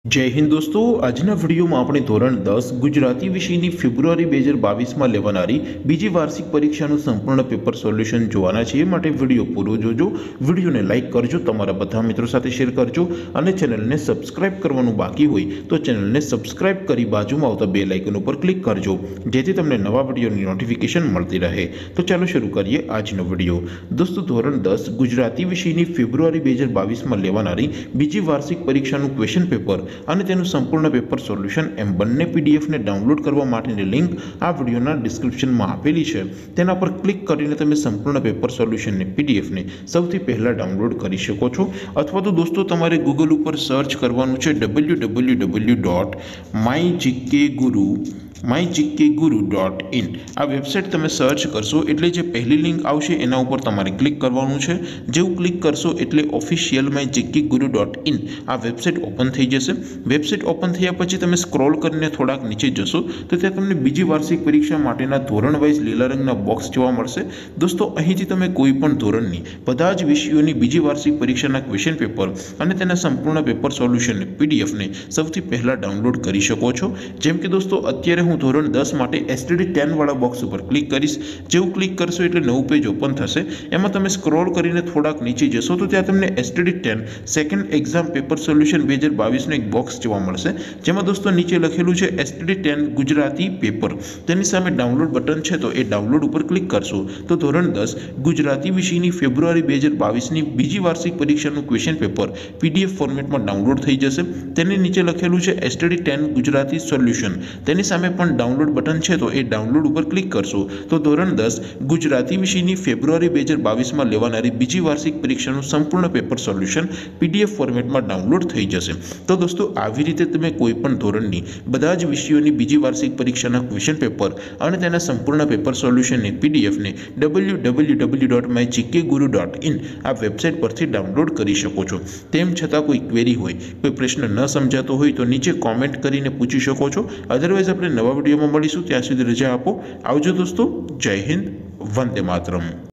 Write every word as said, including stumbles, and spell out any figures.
जय हिंद दोस्तों, આજના વિડીયોમાં આપણે ધોરણ દસ ગુજરાતી વિષયની ફેબ્રુઆરી બે હજાર બાવીસમાં લેવાનારી બીજી વાર્ષિક પરીક્ષાનું સંપૂર્ણ પેપર સોલ્યુશન જોવાના છીએ। માટે વિડીયો પૂરો જોજો, વિડીયોને લાઇક કરજો, તમારા બધા મિત્રો સાથે શેર કરજો અને ચેનલને સબસ્ક્રાઇબ કરવાનું બાકી હોય તો ચેનલને સબસ્ક્રાઇબ કરી બાજુમાં આવતા બેલ આઇકન ઉપર ક્લિક કરજો જેથી તમને નવા વિડીયોની નોટિફિકેશન મળતી રહે। તો ચાલો શરૂ કરીએ આજનો વિડીયો। દોસ્તો, ધોરણ દસ ગુજરાતી વિષયની ફેબ્રુઆરી બે હજાર બાવીસમાં લેવાનારી બીજી વાર્ષિક પરીક્ષાનું ક્વેશ્ચન પેપર અને તેનું સંપૂર્ણ પેપર સોલ્યુશન એમ બંને પીડીએફ ને ડાઉનલોડ કરવા માટેની લિંક આ વિડિયોના ડિસ્ક્રિપ્શનમાં આપેલી છે। તેના પર ક્લિક કરીને તમે સંપૂર્ણ પેપર સોલ્યુશનની પીડીએફ ને સૌથી પહેલા ડાઉનલોડ કરી શકો છો। અથવા તો દોસ્તો તમારે ગૂગલ ઉપર સર્ચ કરવાનું છે W W W dot my GK guru my GK guru dot in. આ વેબસાઇટ તમે સર્ચ કરશો એટલે જે પહેલી લિંક આવશે એના ઉપર તમારે ક્લિક કરવાનું છે। જેવું ક્લિક કરશો એટલે official my GK guru dot in આ વેબસાઇટ ઓપન થઈ જશે। વેબસાઇટ ઓપન થયા પછી તમે સ્ક્રોલ કરીને થોડાક નીચે જશો તો ત્યાં તમને બીજી વાર્ષિક પરીક્ષા માટેના ધોરણ વાઇઝ લીલા રંગના બોક્સ જોવા મળશે। દોસ્તો, અહીંથી તમે કોઈ પણ ધોરણની બધા જ વિષયોની બીજી વાર્ષિક પરીક્ષાના ક્વેશ્ચન પેપર અને તેના સંપૂર્ણ પેપર સોલ્યુશન પીડીએફને સૌથી પહેલાં ડાઉનલોડ કરી શકો છો। જેમ કે દોસ્તો, અત્યારે હું ધોરણ દસ માટે એસટીડી ટેન વાળા બોક્સ ઉપર ક્લિક કરીશ। જેવું ક્લિક કરશો એટલે નવું પેજ ઓપન થશે। એમાં તમે સ્ક્રોલ કરીને થોડાક નીચે જશો તો ત્યાં તમને STD ten second exam paper solution બે હજાર બાવીસનું એક બોક્સ જોવા મળશે, જેમાં દોસ્તો નીચે લખેલું છે એસટીડી ટેન ગુજરાતી પેપર। તેની સામે ડાઉનલોડ બટન છે તો એ ડાઉનલોડ ઉપર ક્લિક કરશો તો ધોરણ દસ ગુજરાતી વિષયની ફેબ્રુઆરી બે હજાર બાવીસની બીજી વાર્ષિક પરીક્ષાનું ક્વેશ્ચન પેપર પીડીએફ ફોર્મેટમાં ડાઉનલોડ થઈ જશે। તેની નીચે લખેલું છે એસટીડી ટેન ગુજરાતી સોલ્યુશન। તેની સામે પણ ડાઉનલોડ બટન છે તો એ ડાઉનલોડ ઉપર ક્લિક કરશો તો ધોરણ દસ ગુજરાતી વિષયની ફેબ્રુઆરી બે હજાર બાવીસમાં લેવાનારી બીજી વાર્ષિક પરીક્ષાનું સંપૂર્ણ પેપર સોલ્યુશન પીડીએફ ફોર્મેટમાં ડાઉનલોડ થઈ જશે। તો દોસ્તો, આવી રીતે તમે કોઈ પણ ધોરણની બધા જ વિષયોની બીજી વાર્ષિક પરીક્ષાના ક્વેશ્ચન પેપર અને તેના સંપૂર્ણ પેપર સોલ્યુશનની પીડીએફને W W W dot my GK guru dot in આ વેબસાઇટ પરથી ડાઉનલોડ કરી શકો છો। તેમ છતાં કોઈ ક્વેરી હોય, કોઈ પ્રશ્ન ન સમજાતો હોય તો નીચે કોમેન્ટ કરીને પૂછી શકો છો। અધરવાઇઝ આપણે નવા વિડીયોમાં મળીશું, ત્યાં સુધી રજા આપો। આવજો દોસ્તો, જય હિન્દ, વંદે માતરમ।